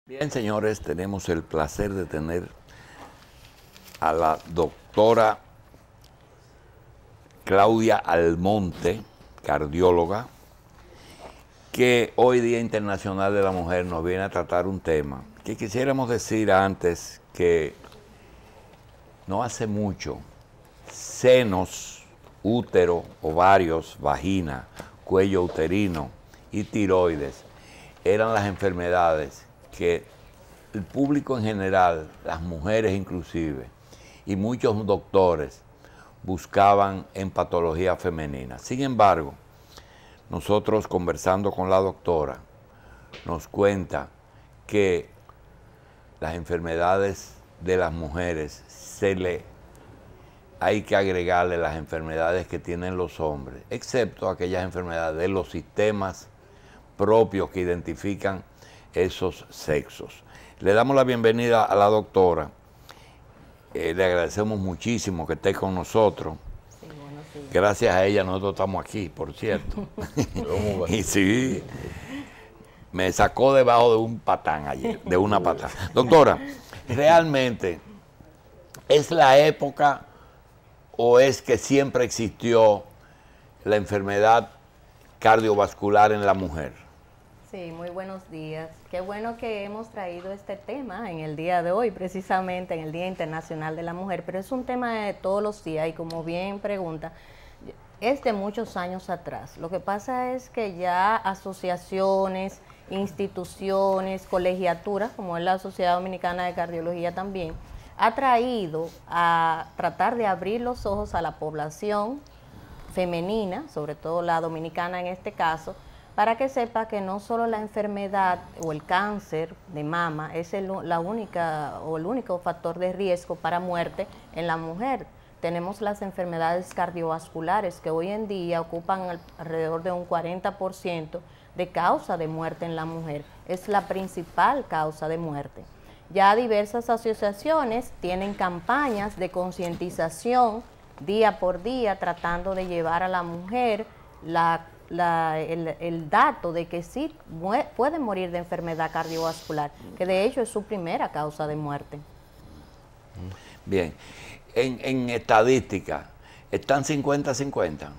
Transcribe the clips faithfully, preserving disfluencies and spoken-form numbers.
Bien, señores, tenemos el placer de tener a la doctora Claudia Almonte, cardióloga, que hoy Día Internacional de la Mujer nos viene a tratar un tema que quisiéramos decir antes que no hace mucho, senos, útero, ovarios, vagina, cuello uterino y tiroides eran las enfermedades que el público en general, las mujeres inclusive, y muchos doctores buscaban en patología femenina. Sin embargo, nosotros conversando con la doctora, nos cuenta que las enfermedades de las mujeres se le hay que agregarle las enfermedades que tienen los hombres, excepto aquellas enfermedades de los sistemas propios que identifican esos sexos. Le damos la bienvenida a la doctora. Eh, le agradecemos muchísimo que esté con nosotros. Sí, bueno, sí. Gracias a ella nosotros estamos aquí, por cierto. Y sí, me sacó debajo de un patán ayer, de una patán. Doctora, realmente, ¿es la época o es que siempre existió la enfermedad cardiovascular en la mujer? Sí, muy buenos días. Qué bueno que hemos traído este tema en el día de hoy, precisamente en el Día Internacional de la Mujer, pero es un tema de todos los días y como bien pregunta, es de muchos años atrás. Lo que pasa es que ya asociaciones, instituciones, colegiaturas, como es la Sociedad Dominicana de Cardiología también, ha traído a tratar de abrir los ojos a la población femenina, sobre todo la dominicana en este caso, para que sepa que no solo la enfermedad o el cáncer de mama es el, la única o el único factor de riesgo para muerte en la mujer. Tenemos las enfermedades cardiovasculares que hoy en día ocupan alrededor de un cuarenta por ciento de causa de muerte en la mujer. Es la principal causa de muerte. Ya diversas asociaciones tienen campañas de concientización día por día tratando de llevar a la mujer la La, el, el dato de que sí puede morir de enfermedad cardiovascular, que de hecho es su primera causa de muerte. Bien, en, en estadística, ¿están cincuenta cincuenta?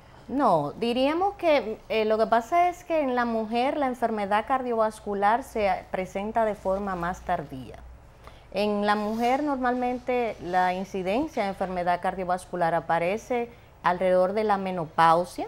No, diríamos que eh, lo que pasa es que en la mujer la enfermedad cardiovascular se presenta de forma más tardía. En la mujer normalmente la incidencia de enfermedad cardiovascular aparece alrededor de la menopausia,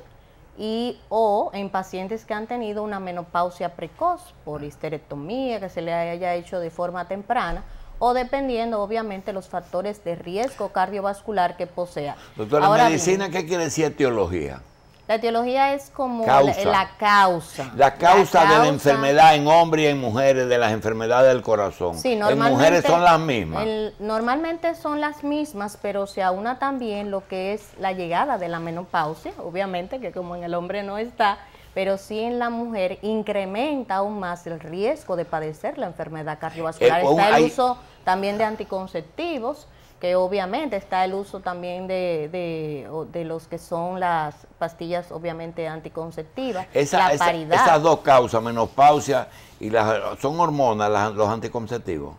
y o en pacientes que han tenido una menopausia precoz por histerectomía que se le haya hecho de forma temprana o dependiendo obviamente los factores de riesgo cardiovascular que posea. Doctora, Ahora medicina, bien, ¿qué quiere decir etiología? La etiología es como Causa. La, la causa. La causa la de la causa, enfermedad en hombres y en mujeres, de las enfermedades del corazón. Sí, en mujeres son las mismas. El, normalmente son las mismas, pero se aúna también lo que es la llegada de la menopausia, obviamente que como en el hombre no está, pero sí en la mujer incrementa aún más el riesgo de padecer la enfermedad cardiovascular. Eh, está el hay, uso también de anticonceptivos, que obviamente está el uso también de, de, de los que son las pastillas obviamente anticonceptivas, esa, la esa, paridad. Esas dos causas, menopausia y las, son hormonas, las, los anticonceptivos.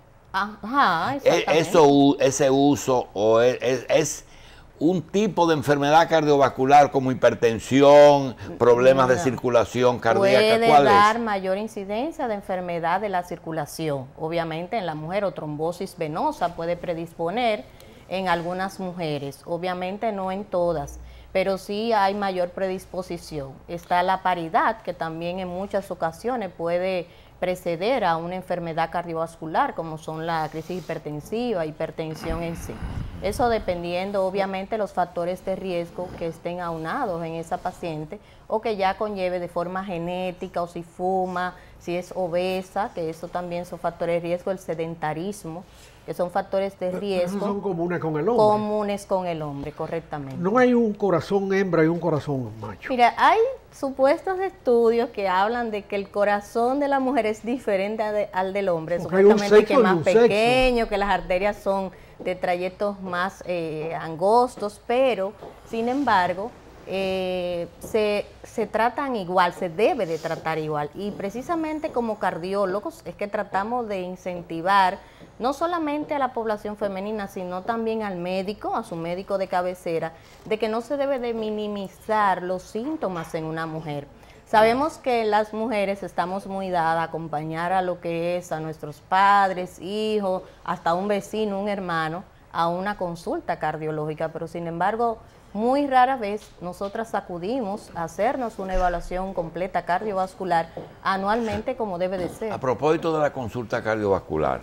Ajá, exactamente. Eso, ese uso o es, es, es un tipo de enfermedad cardiovascular como hipertensión, problemas no. de circulación cardíaca. Puede ¿Cuál dar es? mayor incidencia de enfermedad de la circulación. Obviamente en la mujer o trombosis venosa puede predisponer en algunas mujeres, obviamente no en todas, pero sí hay mayor predisposición. Está la paridad, que también en muchas ocasiones puede preceder a una enfermedad cardiovascular, como son la crisis hipertensiva, hipertensión en sí. Eso dependiendo, obviamente, los factores de riesgo que estén aunados en esa paciente o que ya conlleve de forma genética o si fuma, si es obesa, que eso también son factores de riesgo, el sedentarismo, que son factores de riesgo. Esos son comunes con el hombre. Comunes con el hombre, correctamente. No hay un corazón hembra y un corazón macho. Mira, hay supuestos estudios que hablan de que el corazón de la mujer es diferente de, al del hombre, Porque supuestamente que es más pequeño, sexo. que las arterias son de trayectos más eh, angostos, pero sin embargo eh, se, se tratan igual, se debe de tratar igual. Y precisamente como cardiólogos es que tratamos de incentivar no solamente a la población femenina, sino también al médico, a su médico de cabecera, de que no se debe de minimizar los síntomas en una mujer. Sabemos que las mujeres estamos muy dadas a acompañar a lo que es a nuestros padres, hijos, hasta un vecino, un hermano, a una consulta cardiológica, pero sin embargo, muy rara vez nosotras acudimos a hacernos una evaluación completa cardiovascular anualmente como debe de ser. A propósito de la consulta cardiovascular,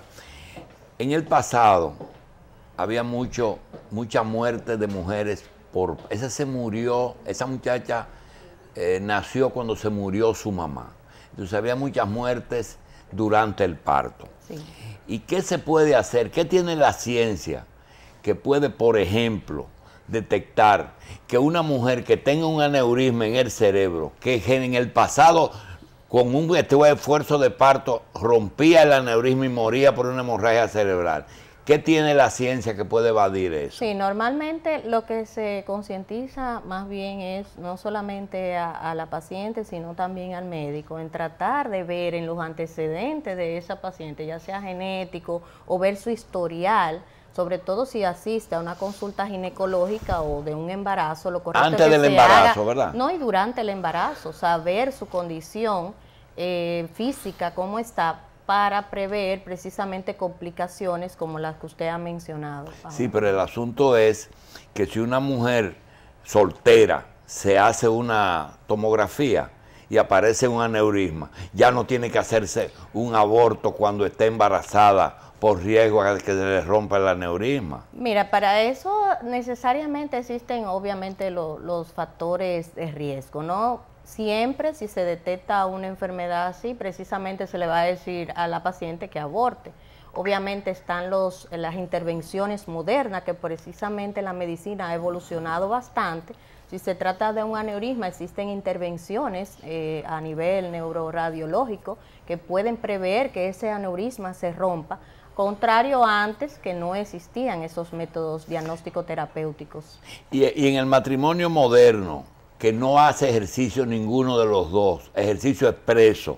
en el pasado había mucho, mucha muerte de mujeres por... Esa se murió, esa muchacha eh, nació cuando se murió su mamá. Entonces había muchas muertes durante el parto. Sí. ¿Y qué se puede hacer? ¿Qué tiene la ciencia que puede, por ejemplo, detectar que una mujer que tenga un aneurisma en el cerebro, que en el pasado con un esfuerzo de parto rompía el aneurisma y moría por una hemorragia cerebral? ¿Qué tiene la ciencia que puede evadir eso? Sí, normalmente lo que se concientiza más bien es no solamente a, a la paciente, sino también al médico, en tratar de ver en los antecedentes de esa paciente, ya sea genético o ver su historial, sobre todo si asiste a una consulta ginecológica o de un embarazo, lo correcto Antes es que del se embarazo, haga, ¿verdad? No, y durante el embarazo, saber su condición eh, física, cómo está, para prever precisamente complicaciones como las que usted ha mencionado. Sí, pero el asunto es que si una mujer soltera se hace una tomografía y aparece un aneurisma, ya no tiene que hacerse un aborto cuando esté embarazada por riesgo a que se le rompa el aneurisma. Mira, para eso necesariamente existen obviamente lo, los factores de riesgo, ¿no? Siempre si se detecta una enfermedad así, precisamente se le va a decir a la paciente que aborte. Obviamente están los, las intervenciones modernas, que precisamente la medicina ha evolucionado bastante. Si se trata de un aneurisma, existen intervenciones eh, a nivel neuroradiológico que pueden prever que ese aneurisma se rompa, contrario a antes que no existían esos métodos diagnóstico terapéuticos. Y, y en el matrimonio moderno, que no hace ejercicio ninguno de los dos, ejercicio expreso,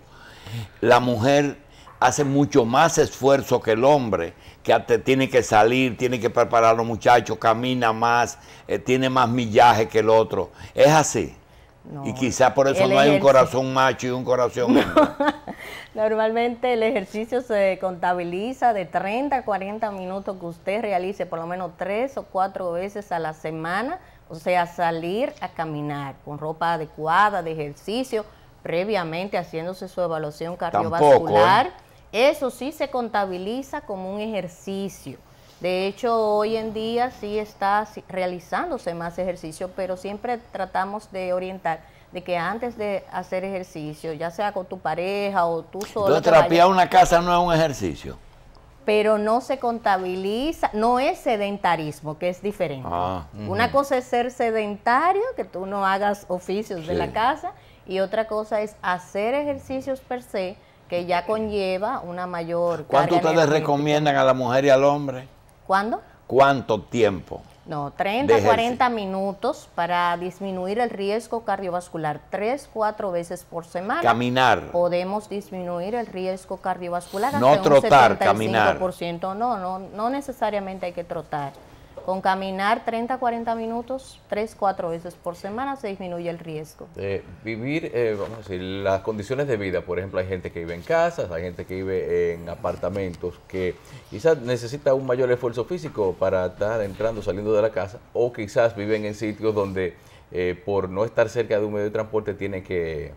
la mujer hace mucho más esfuerzo que el hombre, que tiene que salir, tiene que preparar a los muchachos, camina más, eh, tiene más millaje que el otro. ¿Es así? No, y quizás por eso no hay un corazón macho y un corazón hembra. Normalmente el ejercicio se contabiliza de treinta a cuarenta minutos que usted realice por lo menos tres o cuatro veces a la semana. O sea, salir a caminar con ropa adecuada de ejercicio, previamente haciéndose su evaluación cardiovascular. Tampoco, ¿eh? Eso sí se contabiliza como un ejercicio. De hecho, hoy en día sí está realizándose más ejercicio, pero siempre tratamos de orientar de que antes de hacer ejercicio, ya sea con tu pareja o tú solo... Entonces, trapear una casa no es un ejercicio. Pero no se contabiliza, no es sedentarismo, que es diferente. Ah, uh-huh. Una cosa es ser sedentario, que tú no hagas oficios sí. de la casa, y otra cosa es hacer ejercicios per se, que ya conlleva una mayor ¿Cuánto carga ustedes energética. recomiendan a la mujer y al hombre? ¿Cuándo? ¿Cuánto tiempo? No, treinta, cuarenta minutos para disminuir el riesgo cardiovascular, tres, cuatro veces por semana. Caminar. Podemos disminuir el riesgo cardiovascular no hasta trotar, un setenta y cinco por ciento. caminar. No, no, no necesariamente hay que trotar. Con caminar treinta, cuarenta minutos, tres, cuatro veces por semana se disminuye el riesgo. Eh, vivir, eh, vamos a decir, las condiciones de vida, por ejemplo, hay gente que vive en casas, hay gente que vive en apartamentos, que quizás necesita un mayor esfuerzo físico para estar entrando, saliendo de la casa, o quizás viven en sitios donde eh, por no estar cerca de un medio de transporte tienen que...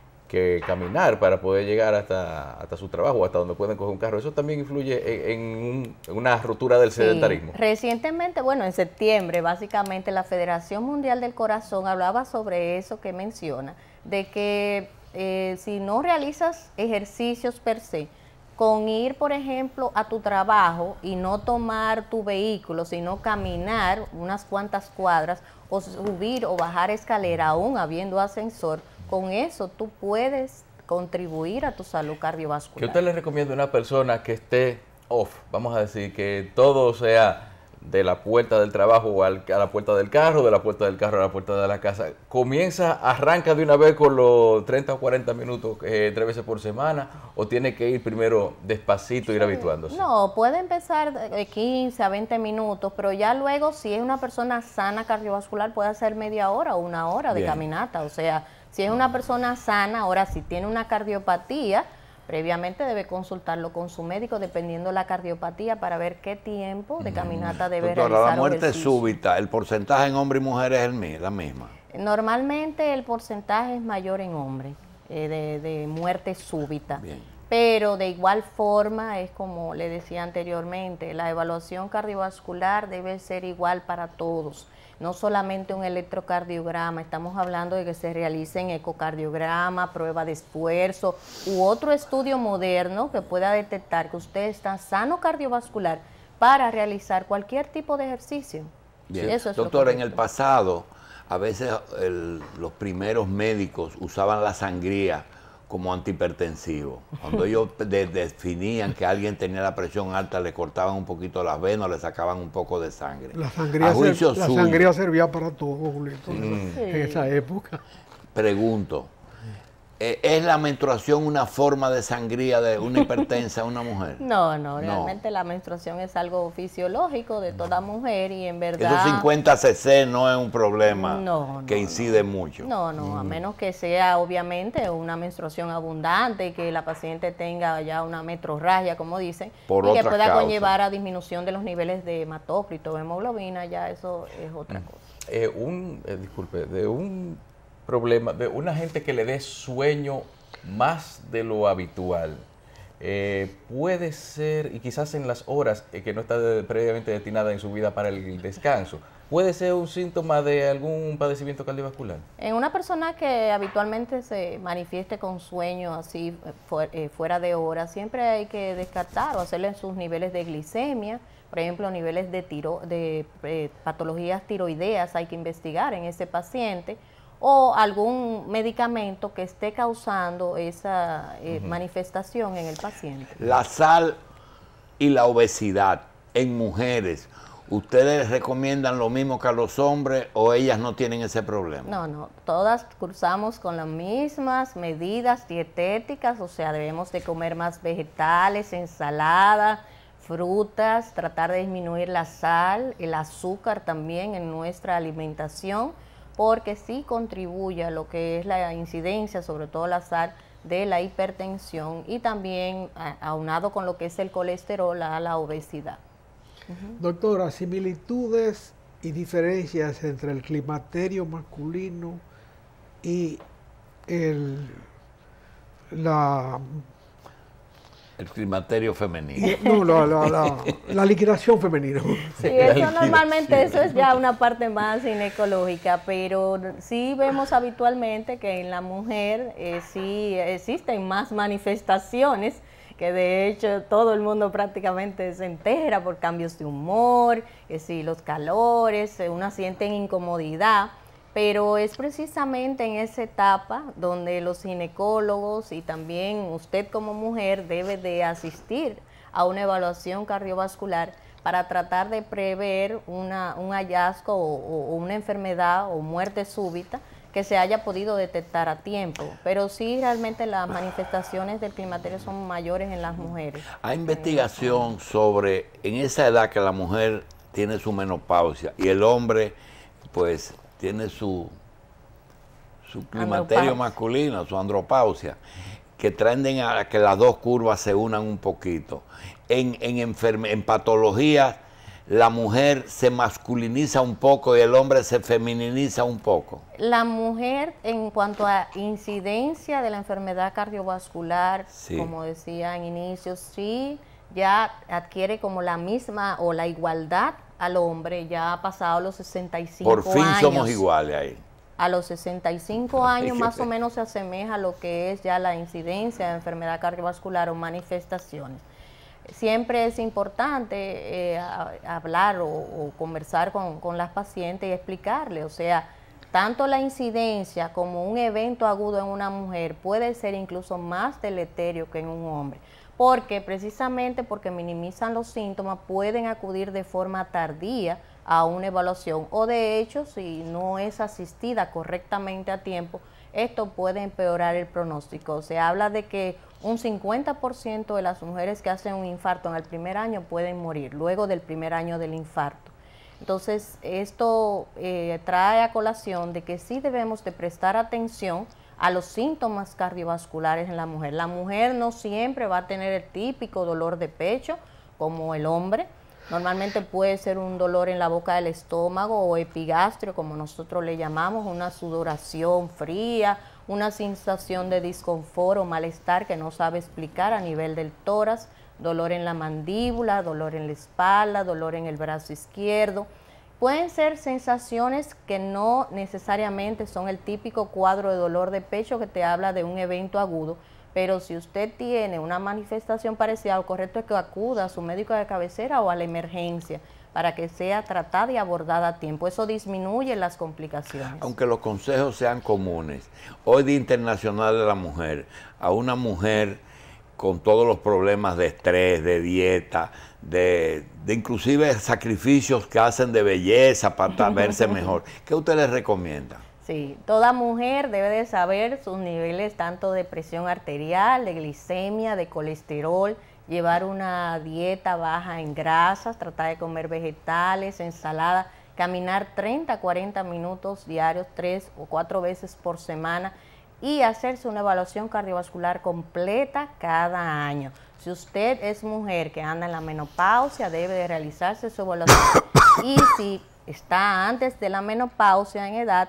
que caminar para poder llegar hasta, hasta su trabajo, hasta donde pueden coger un carro. Eso también influye en, en, un, en una ruptura del sedentarismo. Sí. Recientemente, bueno, en septiembre, básicamente la Federación Mundial del Corazón hablaba sobre eso que menciona, de que eh, si no realizas ejercicios per se, con ir, por ejemplo, a tu trabajo y no tomar tu vehículo, sino caminar unas cuantas cuadras o subir o bajar escalera, aún habiendo ascensor, con eso tú puedes contribuir a tu salud cardiovascular. ¿Qué usted le recomienda a una persona que esté off? Vamos a decir que todo sea de la puerta del trabajo al, a la puerta del carro, de la puerta del carro a la puerta de la casa, comienza, arranca de una vez con los treinta o cuarenta minutos eh, tres veces por semana, o tiene que ir primero despacito, ir habituándose? No, puede empezar de quince a veinte minutos, pero ya luego, si es una persona sana cardiovascular, puede hacer media hora o una hora de Bien. caminata. O sea, si es una persona sana, ahora si tiene una cardiopatía, previamente debe consultarlo con su médico dependiendo de la cardiopatía para ver qué tiempo de caminata debe Doctora, realizar. la muerte ejercicio. súbita, ¿el porcentaje en hombres y mujeres es el mi- la misma? Normalmente el porcentaje es mayor en hombres eh, de, de muerte súbita. Bien. Pero de igual forma, es como le decía anteriormente, la evaluación cardiovascular debe ser igual para todos. No solamente un electrocardiograma, estamos hablando de que se realicen ecocardiograma, prueba de esfuerzo u otro estudio moderno que pueda detectar que usted está sano cardiovascular para realizar cualquier tipo de ejercicio. Bien. Eso es lo Doctor, en el correcto. pasado, a veces el- los primeros médicos usaban la sangría como antihipertensivo. Cuando ellos de- definían que alguien tenía la presión alta, le cortaban un poquito las venas, le sacaban un poco de sangre. La sangría, A juicio ser- la suyo, sangría servía para todo, Julito, Sí. en esa época. pregunto, eh, ¿es la menstruación una forma de sangría de una hipertensa a una mujer? No, no, No. realmente la menstruación es algo fisiológico de toda mujer y en verdad... Esos cincuenta cc no es un problema No, que no, incide mucho. No, no, a menos que sea obviamente una menstruación abundante y que la paciente tenga ya una metrorragia, como dicen, Por y que otra pueda causa. conllevar a disminución de los niveles de hematócrito o hemoglobina, ya eso es otra cosa. Eh, un, eh, disculpe, de un problema, de una gente que le dé sueño más de lo habitual, eh, puede ser, y quizás en las horas eh, que no está de- previamente destinada en su vida para el descanso, puede ser un síntoma de algún padecimiento cardiovascular. En una persona que habitualmente se manifieste con sueño así eh, fu- eh, fuera de hora, siempre hay que descartar o hacerle sus niveles de glicemia, por ejemplo, niveles de, tiro, de eh, patologías tiroideas hay que investigar en ese paciente, o algún medicamento que esté causando esa eh, manifestación en el paciente. La sal y la obesidad en mujeres, ¿ustedes recomiendan lo mismo que a los hombres o ellas no tienen ese problema? No, no, todas cursamos con las mismas medidas dietéticas, o sea, debemos de comer más vegetales, ensalada, frutas, tratar de disminuir la sal, el azúcar también en nuestra alimentación, porque sí contribuye a lo que es la incidencia, sobre todo la sal, de la hipertensión y también a- aunado con lo que es el colesterol a la obesidad. Doctora, similitudes y diferencias entre el climaterio masculino y el, la, El climaterio femenino. no, la, la, la- la liquidación femenina. Sí, eso normalmente eso es ya una parte más ginecológica, pero sí vemos habitualmente que en la mujer eh, sí existen más manifestaciones, que de hecho todo el mundo prácticamente se entera por cambios de humor, que sí, los calores, eh, una siente incomodidad, pero es precisamente en esa etapa donde los ginecólogos y también usted como mujer debe de asistir a una evaluación cardiovascular para tratar de prever una, un hallazgo o, o una enfermedad o muerte súbita que se haya podido detectar a tiempo. Pero sí, realmente las manifestaciones del climaterio son mayores en las mujeres. Hay investigación sobre en esa edad que la mujer tiene su menopausia y el hombre pues tiene su, su climaterio Andropausia. masculino, su andropausia, que tienden a que las dos curvas se unan un poquito. En, en, enferme- en patologías la mujer se masculiniza un poco y el hombre se femininiza un poco. La mujer, en cuanto a incidencia de la enfermedad cardiovascular, Sí. como decía en inicio, sí ya adquiere como la misma o la igualdad al hombre, ya ha pasado los sesenta y cinco Por fin años. somos iguales ahí. A los sesenta y cinco Ay, años qué más o pena. menos se asemeja a lo que es ya la incidencia de enfermedad cardiovascular o manifestaciones. Siempre es importante eh, a- hablar o, o conversar con, con las pacientes y explicarle, o sea, tanto la incidencia como un evento agudo en una mujer puede ser incluso más deleterio que en un hombre, porque precisamente porque minimizan los síntomas, pueden acudir de forma tardía a una evaluación o de hecho, si no es asistida correctamente a tiempo, esto puede empeorar el pronóstico. Se habla de que un cincuenta por ciento de las mujeres que hacen un infarto en el primer año pueden morir luego del primer año del infarto. Entonces, esto eh, trae a colación de que sí debemos de prestar atención a los síntomas cardiovasculares en la mujer. La mujer no siempre va a tener el típico dolor de pecho como el hombre. Normalmente puede ser un dolor en la boca del estómago o epigastrio, como nosotros le llamamos, una sudoración fría, una sensación de disconfort o malestar que no sabe explicar a nivel del tórax, dolor en la mandíbula, dolor en la espalda, dolor en el brazo izquierdo. Pueden ser sensaciones que no necesariamente son el típico cuadro de dolor de pecho que te habla de un evento agudo, pero si usted tiene una manifestación parecida, lo correcto es que acuda a su médico de cabecera o a la emergencia para que sea tratada y abordada a tiempo. Eso disminuye las complicaciones. Aunque los consejos sean comunes, hoy Día Internacional de la Mujer, a una mujer con todos los problemas de estrés, de dieta, de, de inclusive sacrificios que hacen de belleza para verse mejor, ¿qué usted les recomienda? Sí, toda mujer debe de saber sus niveles tanto de presión arterial, de glicemia, de colesterol, llevar una dieta baja en grasas, tratar de comer vegetales, ensalada, caminar treinta a cuarenta minutos diarios, tres o cuatro veces por semana y hacerse una evaluación cardiovascular completa cada año. Si usted es mujer que anda en la menopausia, debe de realizarse su evaluación. Y si está antes de la menopausia en edad,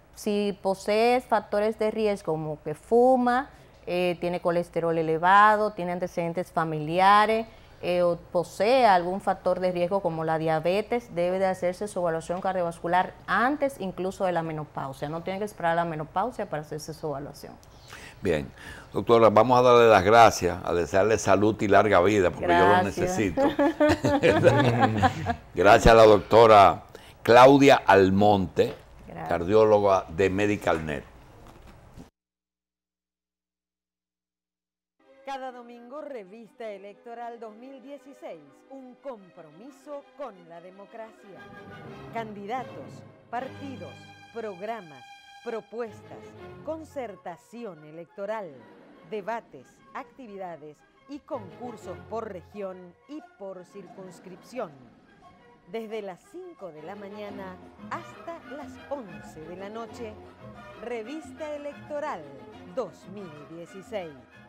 si posee factores de riesgo como que fuma, eh, tiene colesterol elevado, tiene antecedentes familiares, eh, o posee algún factor de riesgo como la diabetes, debe de hacerse su evaluación cardiovascular antes incluso de la menopausia. No tiene que esperar a la menopausia para hacerse su evaluación. Bien, doctora, vamos a darle las gracias, a desearle salud y larga vida, porque Gracias. yo lo necesito. Gracias a la doctora Claudia Almonte, Gracias. cardióloga de MedicalNet. Cada domingo, Revista Electoral dos mil dieciséis, un compromiso con la democracia. Candidatos, partidos, programas, propuestas, concertación electoral, debates, actividades y concursos por región y por circunscripción. Desde las cinco de la mañana hasta las once de la noche, Revista Electoral dos mil dieciséis.